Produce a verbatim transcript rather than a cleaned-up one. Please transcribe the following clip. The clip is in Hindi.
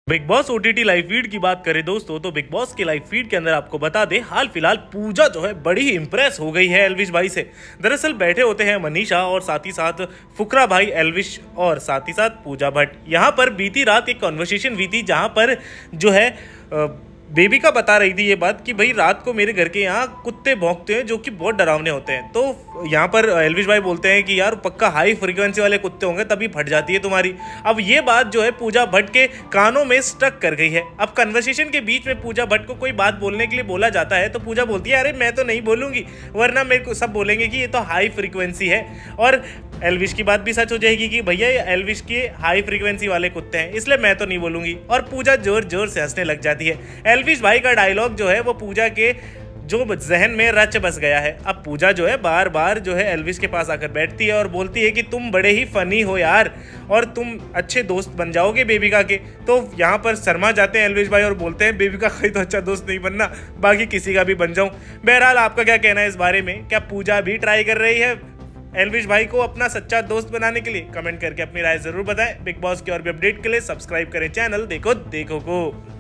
Big Boss OTT live feed की बात करें दोस्तों, तो बिग बॉस के लाइव फीड के अंदर आपको बता दें, हाल फिलहाल पूजा जो है बड़ी ही इंप्रेस हो गई है एल्विश भाई से। दरअसल बैठे होते हैं मनीषा और साथ ही साथ फुकरा भाई एल्विश और साथ ही साथ पूजा भट्ट। यहाँ पर बीती रात एक कॉन्वर्सेशन हुई थी जहाँ पर जो है आ, बेबिका बता रही थी ये बात कि भाई रात को मेरे घर के यहाँ कुत्ते भौंकते हैं जो कि बहुत डरावने होते हैं। तो यहाँ पर एल्विश भाई बोलते हैं कि यार पक्का हाई फ्रीक्वेंसी वाले कुत्ते होंगे तभी फट जाती है तुम्हारी। अब ये बात जो है पूजा भट्ट के कानों में स्टक कर गई है। अब कन्वर्सेशन के बीच में पूजा भट्ट को कोई बात बोलने के लिए बोला जाता है तो पूजा बोलती है अरे मैं तो नहीं बोलूंगी, वरना मेरे को सब बोलेंगे कि ये तो हाई फ्रीक्वेंसी है। और एल्विश की बात भी सच हो जाएगी कि भैया ये एल्विश के हाई फ्रीक्वेंसी वाले कुत्ते हैं, इसलिए मैं तो नहीं बोलूंगी। और पूजा जोर जोर से हंसने लग जाती है। एल्विश भाई का डायलॉग जो है वो पूजा के जो जहन में रच बस गया है। अब पूजा जो है बार बार जो है एल्विश के पास आकर बैठती है और बोलती है कि तुम बड़े ही फनी हो यार और तुम अच्छे दोस्त बन जाओगे बेबिका के। तो यहाँ पर शर्मा जाते हैं एल्विश भाई और बोलते हैं बेबिका का तो अच्छा दोस्त नहीं बनना, बाकी किसी का भी बन जाऊं। बहरहाल आपका क्या कहना है इस बारे में? क्या पूजा भी ट्राई कर रही है एल्विश भाई को अपना सच्चा दोस्त बनाने के लिए? कमेंट करके अपनी राय जरूर बताएं। बिग बॉस की और भी अपडेट के लिए सब्सक्राइब करें चैनल देखो देखो को।